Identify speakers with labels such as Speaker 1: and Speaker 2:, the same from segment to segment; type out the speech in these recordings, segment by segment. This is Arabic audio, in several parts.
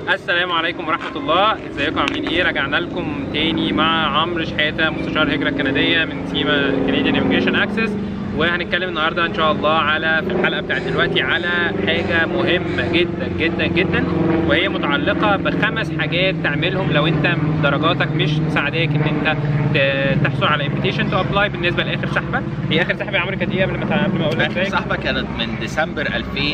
Speaker 1: السلام عليكم ورحمة الله، ازيكم عاملين ايه؟ رجعنا لكم تاني مع عمرو شحاتة مستشار هجرة كندية من سيما كنديان ايميجريشن اكسس، وهنتكلم النهارده ان شاء الله على في الحلقة بتاعت دلوقتي على حاجة مهمة جدا جدا جدا، وهي متعلقة ب5 حاجات تعملهم لو انت درجاتك مش مساعداك ان انت تحصل على انفيتيشن تو ابلاي بالنسبة لاخر سحبة. هي اخر سحبة يا عمرو كانت ايه قبل ما اقول لك؟
Speaker 2: اخر سحبة كانت من ديسمبر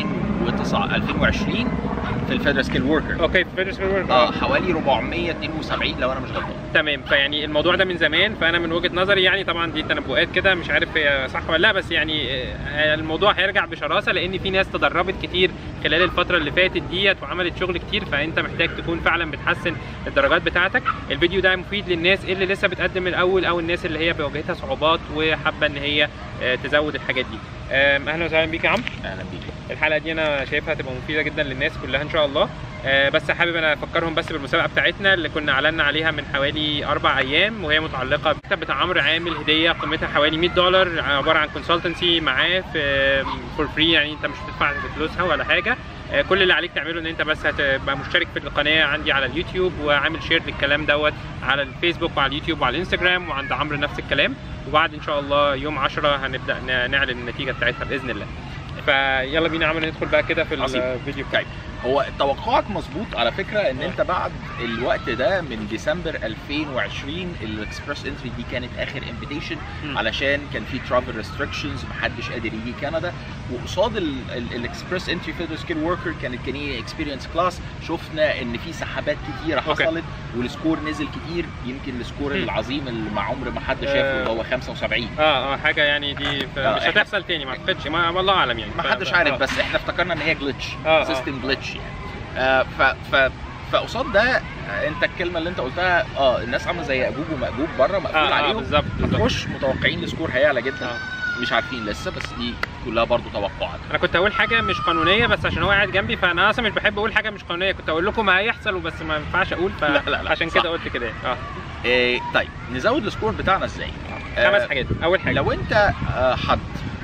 Speaker 2: 2020 في الفيدرال سكيل وركر.
Speaker 1: اوكي، في الفيدرال سكيل وركر
Speaker 2: حوالي 472 لو انا مش غلطان.
Speaker 1: تمام، فيعني الموضوع ده من زمان، فانا من وجهة نظري يعني طبعا دي تنبؤات كده، مش عارف هي صح ولا لا، بس يعني الموضوع هيرجع بشراسة لان في ناس تدربت كتير خلال الفترة اللي فاتت ديت وعملت شغل كتير، فانت محتاج تكون فعلا بتحسن الدرجات بتاعتك. الفيديو ده مفيد للناس اللي لسه بتقدم من الاول او الناس اللي هي بواجهتها صعوبات وحابة ان هي تزود الحاجات دي. اهلا وسهلا بيك يا عمرو.
Speaker 2: اهلا بيك.
Speaker 1: الحلقة دي انا شايفها هتبقى مفيدة جدا للناس كلها ان شاء الله. بس حابب انا افكرهم بس بالمسابقه بتاعتنا اللي كنا اعلنا عليها من حوالي 4 ايام، وهي متعلقه بالمكتب بتاع عمرو، عامل هديه قيمتها حوالي $100 عباره عن كونسلتنسي معاه في فور فري، يعني انت مش بتدفع فلوسها ولا حاجه. كل اللي عليك تعمله ان انت بس هتبقى مشترك في القناه عندي على اليوتيوب، وعامل شير للكلام دوت على الفيسبوك وعلى اليوتيوب وعلى الانستجرام، وعند عمرو نفس الكلام. وبعد ان شاء الله يوم 10 هنبدا نعلن النتيجه بتاعتها باذن الله. فيلا بينا عمرو ندخل بقى كده في الفيديو بتاعي.
Speaker 2: هو توقعك مظبوط على فكره ان انت بعد الوقت ده من ديسمبر 2020 الاكسبرس انتري دي كانت اخر انفيتيشن، علشان كان في ترافل ريستريكشنز، محدش قادر يجي كندا، وقصاد الاكسبرس انتري فيدرال سكيل وركر كانت كنديان اكسبيرينس كلاس. شفنا ان في سحبات كتيره حصلت والسكور نزل كتير، يمكن السكور العظيم اللي مع عمر ما حد شافه اللي هو 75.
Speaker 1: حاجه يعني دي مش هتحصل تاني، ما اعتقدش، والله اعلم يعني،
Speaker 2: ما حدش عارف، بس احنا افتكرنا ان هي جلitch، سيستم جلitch يعني. فقصاد ده انت الكلمه اللي انت قلتها الناس عامله زي اجوج وماجوج بره مقفول عليهم.
Speaker 1: بالظبط.
Speaker 2: هتخش متوقعين السكور هيعلى جدا. مش عارفين لسه، بس دي كلها برضو توقعات.
Speaker 1: انا كنت اقول حاجه مش قانونيه، بس عشان هو قاعد جنبي فانا اصلا مش بحب اقول حاجه مش قانونيه، كنت اقول لكم ما هيحصل وبس ما ينفعش اقول،
Speaker 2: لا
Speaker 1: عشان كده قلت كده يعني.
Speaker 2: طيب نزود السكور بتاعنا ازاي؟
Speaker 1: 5 حاجات. اول حاجه،
Speaker 2: لو انت حد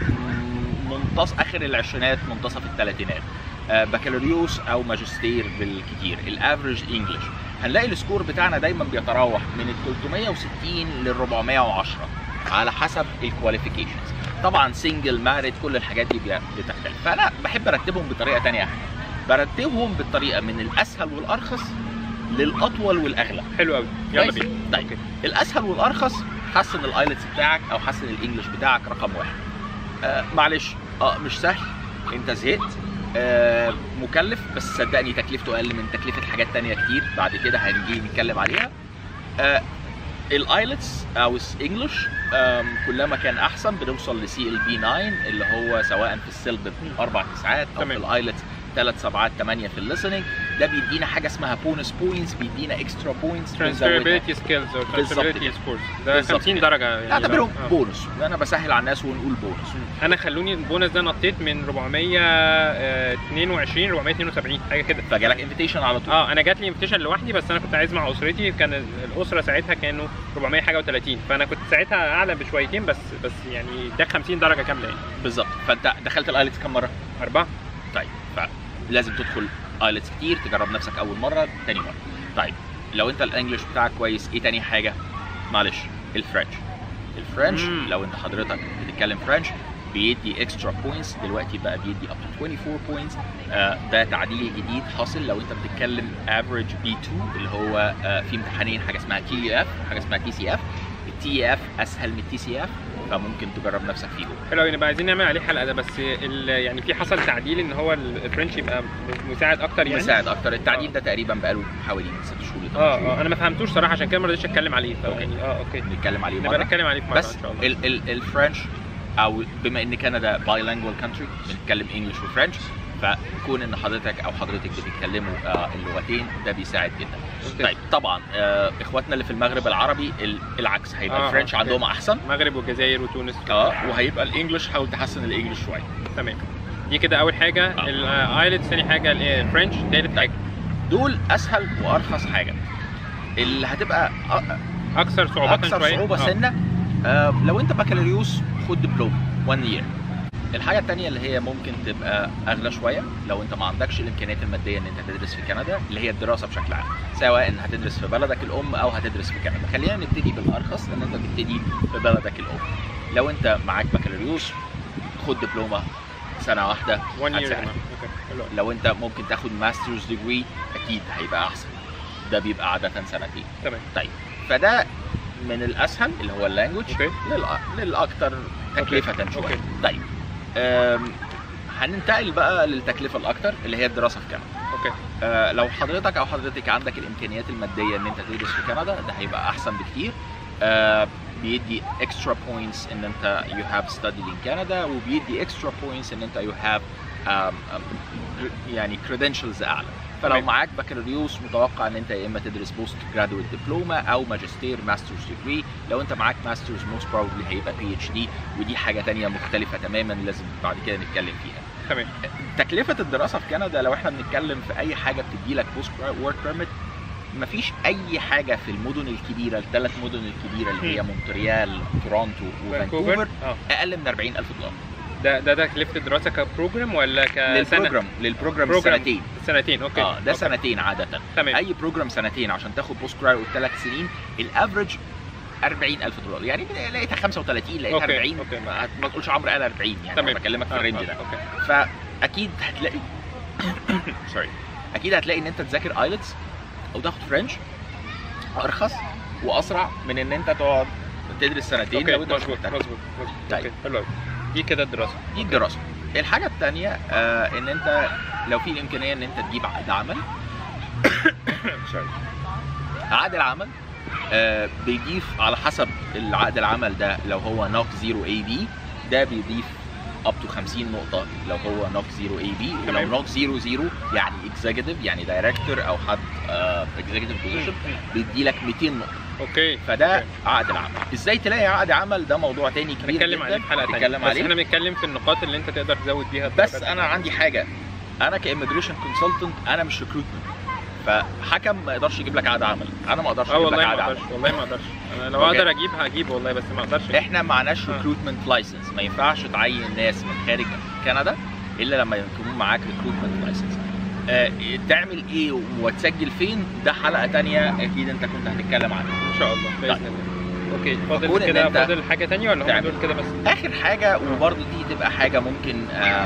Speaker 2: منتصف اخر العشرينات منتصف الثلاثينات، بكالوريوس او ماجستير بالكتير، الافريج انجلش، هنلاقي السكور بتاعنا دايما بيتراوح من 360 ل 410 على حسب الكواليفيكيشنز. طبعا سنجل ماريد كل الحاجات دي بتختلف، فانا بحب ارتبهم بطريقه ثانيه. برتبهم بالطريقه من الاسهل والارخص للاطول والاغلى.
Speaker 1: حلو قوي، يلا بينا.
Speaker 2: طيب الاسهل والارخص، حسن الايلتس بتاعك او حسن الانجليش بتاعك رقم 1. معلش مش سهل، انت زهقت، مكلف، بس صدقني تكلفته اقل من تكلفه حاجات تانية كتير بعد كده هنجي نتكلم عليها. الايلتس او انجلش كلما كان احسن، بنوصل لسي ال بي 9 اللي هو سواء في السلب 4 9 او في الايلتس 3 7 8 في الليسننج. ده بيدينا حاجه اسمها بونس بوينتس، بيدينا اكسترا بوينتس،
Speaker 1: ترانسفيرابيلتي سكيلز او ترانسفيرابيلتي سكورز. ده 50 درجه يعني،
Speaker 2: اعتبرهم بونص. انا بسهل على الناس ونقول بونص.
Speaker 1: انا خلوني البونص ده نطيت من 422 472 حاجه كده،
Speaker 2: فجالك انفيتيشن على طول.
Speaker 1: انا جات لي انفيتيشن لوحدي، بس انا كنت عايز مع اسرتي، كان الاسره ساعتها كانوا 400 حاجه و30، فانا كنت ساعتها اعلى بشويتين، بس يعني ده 50 درجه كامله يعني.
Speaker 2: بالظبط. فانت دخلت الايلتس كام مره؟
Speaker 1: 4.
Speaker 2: طيب فلازم تدخل ايلتس كتير، تجرب نفسك اول مره تاني مره. طيب لو انت الانجليش بتاعك كويس، ايه تاني حاجه؟ معلش، الفرنش لو انت حضرتك بتتكلم فرنش بيدي اكسترا بوينتس، دلوقتي بقى بيدي اب تو 24 بوينتس. ده تعديل جديد حاصل لو انت بتتكلم افريج بي 2 اللي هو في امتحانين، حاجه اسمها تي اف حاجه اسمها تي سي اف. التي اف اسهل من التي سي اف، فممكن تجرب نفسك فيه.
Speaker 1: حلو قوي، نبقى عايزين نعمل عليه حلقه ده، بس يعني في حصل تعديل ان هو الفرنش يبقى مساعد اكتر يعني.
Speaker 2: مساعد اكتر. التعديل ده تقريبا بقاله حوالي 6 شهور ل 8 شهور.
Speaker 1: انا ما فهمتوش صراحه، عشان كده ما رضيتش اتكلم عليه.
Speaker 2: اوكي نتكلم عليه
Speaker 1: نبقى نتكلم عليه في مره
Speaker 2: بس
Speaker 1: ان شاء الله.
Speaker 2: الفرنش، او بما ان كندا بايلانجوال كانتري بنتكلم انجلش وفرنش، فكون ان حضرتك او حضرتك بتتكلموا اللغتين ده بيساعد جدا. طيب طبعا اخواتنا اللي في المغرب العربي العكس، هيبقى الفرنش عندهم احسن،
Speaker 1: المغرب والجزائر وتونس.
Speaker 2: وهيبقى الانجلش حاول تحسن الانجلش شويه.
Speaker 1: تمام، دي كده اول حاجه. الايلتس ثاني حاجه الفرنش ثالث حاجه.
Speaker 2: دول اسهل وارخص حاجه. اللي هتبقى
Speaker 1: اكثر صعوبه شويه،
Speaker 2: صعوبه سنه، لو انت بكالوريوس خد دبلوم 1 year. الحاجه الثانيه اللي هي ممكن تبقى اغلى شويه لو انت ما عندكش الامكانيات الماديه ان انت تدرس في كندا، اللي هي الدراسه بشكل عام، سواء ان هتدرس في بلدك الام او هتدرس في كندا. خلينا نبتدي بالارخص، ان انت تبتدي في بلدك الام. لو انت معاك بكالوريوس خد دبلومه سنه واحده
Speaker 1: 1 year.
Speaker 2: هتساعدك. لو انت ممكن تاخد ماسترز ديجري اكيد هيبقى احسن، ده بيبقى عاده سنتين.
Speaker 1: تمام.
Speaker 2: طيب فده من الاسهل اللي هو اللانجوج للاكثر تكلفه شويه. طيب هننتقل بقى للتكلفه الاكثر اللي هي الدراسه في كندا. لو حضرتك او حضرتك عندك الامكانيات الماديه ان انت تدرس في كندا، ده هيبقى احسن بكتير. بيدي extra points ان انت you have studied in Canada، وبيدي extra points ان انت you have يعني credentials اعلى. فلو معاك بكالوريوس متوقع ان انت يا اما تدرس بوست جرادويت دبلومه او ماجستير ماسترز ديجري. لو انت معاك ماسترز موست بروبلي هيبقى PhD، ودي حاجه ثانيه مختلفه تماما لازم بعد كده نتكلم فيها.
Speaker 1: تمام.
Speaker 2: تكلفه الدراسه في كندا لو احنا بنتكلم في اي حاجه بتدي لك بوست ورك بيرميت، مفيش اي حاجه في المدن الكبيره، الثلاث مدن الكبيره اللي هي مونتريال تورونتو وفانكوفر اقل من $40,000.
Speaker 1: ده تكلفه الدراسه كبروجرام ولا كسنه؟
Speaker 2: للبروجرام
Speaker 1: سنتين. اوكي.
Speaker 2: ده سنتين عاده.
Speaker 1: تمام.
Speaker 2: اي بروجرام سنتين عشان تاخد بوست جرادويت 3 سنين، الافريج $40,000. يعني لقيتها 35 لقيتها 40. ما تقولش عمرو قال 40 يعني. انا بكلمك في الرينج ده. فاكيد هتلاقي سوري اكيد هتلاقي ان انت تذاكر ايلتس او تاخد فرنش ارخص واسرع من ان انت تقعد تدرس سنتين. لو انت
Speaker 1: مظبوط.
Speaker 2: طيب
Speaker 1: حلو. دي كده الدراسه.
Speaker 2: الحاجه الثانيه ان انت لو في الامكانيه ان انت تجيب عقد عمل عقد العمل بيضيف على حسب العقد العمل ده. لو هو نوك 0 AB ده بيضيف up to 50 نقطة لو هو نوك 0 AB. ولو نوك 00 يعني اكزيكتيف يعني دايركتور او حد اكزيكتيف بوزيشن بيدي لك 200 نقطة.
Speaker 1: اوكي.
Speaker 2: فده عقد العمل. ازاي تلاقي عقد عمل ده موضوع تاني كبير
Speaker 1: نتكلم عليه في حلقة تانية، بس احنا بنتكلم في النقاط اللي انت تقدر تزود بيها.
Speaker 2: بس انا عندي حاجة، انا كإيميجريشن كونسلتنت انا مش ريكروتمنت، فحكم ما يقدرش يجيب لك عقد عمل. انا ما اقدرش اجيب لك عقد عمل.
Speaker 1: والله ما اقدرش. انا لو اقدر اجيب هجيب والله، بس ما اقدرش.
Speaker 2: احنا معناش ريكروتمنت لايسنس، ما ينفعش تعين ناس من خارج كندا الا لما يكون معاك ريكروتمنت لايسنس. تعمل ايه وتسجل فين ده حلقه ثانيه اكيد انت كنت هتتكلم عنها
Speaker 1: ان شاء الله باذن الله. اوكي. فاضل كده فاضل حاجه ثانيه ولا هم دول كده بس؟
Speaker 2: اخر حاجه وبرده دي تبقى حاجه ممكن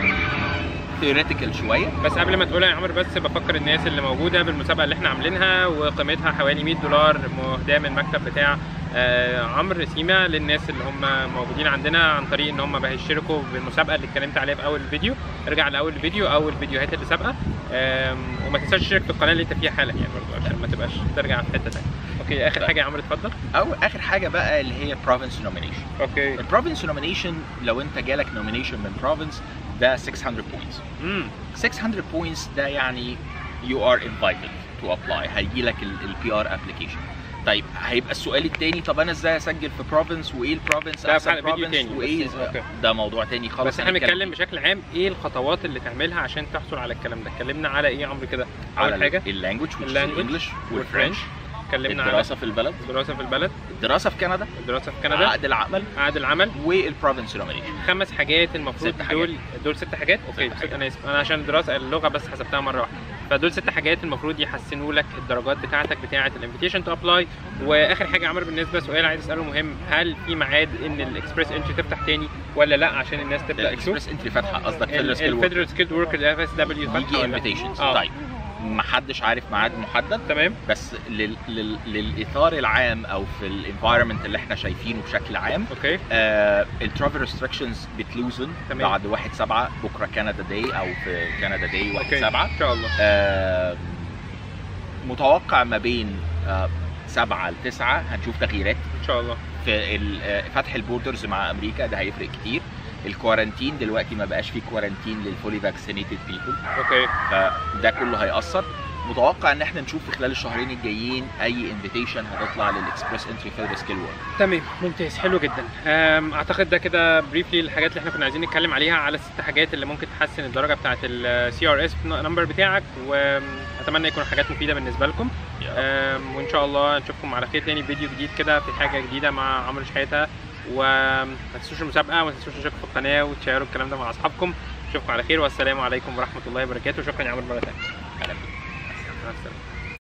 Speaker 2: ثيوريتيكال شويه.
Speaker 1: بس قبل ما تقولها يا عمرو بس بفكر الناس اللي موجوده بالمسابقه اللي احنا عاملينها وقيمتها حوالي $100 مهداه من المكتب بتاع عمرو سيما للناس اللي هم موجودين عندنا عن طريق ان هم هيشتركوا بالمسابقه اللي اتكلمت عليها في اول الفيديو. ارجع لاول فيديو او الفيديوهات اللي سابقه، وما تنساش تشترك في القناه اللي انت فيها حالا يعني برضه عشان ما تبقاش ترجع في حته ثانيه. اوكي. اخر حاجه يا عمرو اتفضل.
Speaker 2: او اخر حاجه بقى اللي هي بروفنس نومينيشن.
Speaker 1: اوكي.
Speaker 2: البروفنس نومينيشن لو انت جالك نومينيشن من بروفنس ده 600 بوينتس. 600 بوينتس ده يعني you are invited to apply. هيجي لك البي ار ابلكيشن. طيب هيبقى السؤال الثاني، طب انا ازاي اسجل في بروفنس وايه البروفنس احسن بروفنس وايه ده موضوع ثاني خالص.
Speaker 1: بس احنا بنتكلم بشكل عام ايه الخطوات اللي تعملها عشان تحصل على الكلام ده. اتكلمنا على ايه يا عمرو كده؟ اول حاجه
Speaker 2: اللانجوج والانجلش والفرنش.
Speaker 1: اتكلمنا على
Speaker 2: الدراسه في البلد، الدراسه في كندا، عقد العمل والبروفنس نومينيشن.
Speaker 1: 5 حاجات المفروض دول 6 حاجات. اوكي. انا اسف، انا عشان الدراسه اللغه بس حسبتها مره واحده. فدول 6 حاجات المفروض يحسنوا لك الدرجات بتاعتك بتاعه الانفيتيشن تو ابلاي. واخر حاجه يا عمرو بالنسبه سؤال عايز اساله مهم، هل في ميعاد ان الاكسبريس انتري تفتح تاني ولا لا عشان الناس تبدا تشوف؟
Speaker 2: الاكسبريس انتري فاتحه قصدك
Speaker 1: الفيدرال سكيلد وركر FSW
Speaker 2: فاتحه ولا انفيتيشنز؟ طيب محدش عارف ميعاد محدد.
Speaker 1: تمام.
Speaker 2: بس للاطار العام او في الانفايرمنت اللي احنا شايفينه بشكل عام.
Speaker 1: اوكي.
Speaker 2: الترافل ريستريكشنز بتلوزن بعد 1/7 بكره كندا داي او في كندا داي 1/7
Speaker 1: ان شاء الله.
Speaker 2: متوقع ما بين 7 ل 9 هنشوف تغييرات
Speaker 1: ان شاء الله
Speaker 2: في فتح البوردرز مع امريكا. ده هيفرق كتير. الكوارانتين دلوقتي ما بقاش فيه كوارانتين للفولي فاكسينيتد بيبل.
Speaker 1: اوكي.
Speaker 2: فده كله هيأثر. متوقع ان احنا نشوف في خلال الشهرين الجايين اي انفيتيشن هتطلع للاكسبريس انتري فيدرال سكيل وورك.
Speaker 1: تمام. ممتاز. حلو جدا. اعتقد ده كده بريفلي الحاجات اللي احنا كنا عايزين نتكلم عليها على ال6 حاجات اللي ممكن تحسن الدرجه بتاعه الCRS نمبر بتاعك، واتمنى يكون حاجات مفيده بالنسبه لكم. وان شاء الله نشوفكم على خير تاني فيديو جديد كده في حاجه جديده مع عمرو شحاته وما تنسوش المسابقه وما تنسوش تشتركوا في القناه وتشيروا الكلام ده مع اصحابكم. اشوفكم على خير والسلام عليكم ورحمه الله وبركاته. شكرا يا عمرو مره ثانيه.
Speaker 2: اهلا بيك.
Speaker 1: مع السلامه.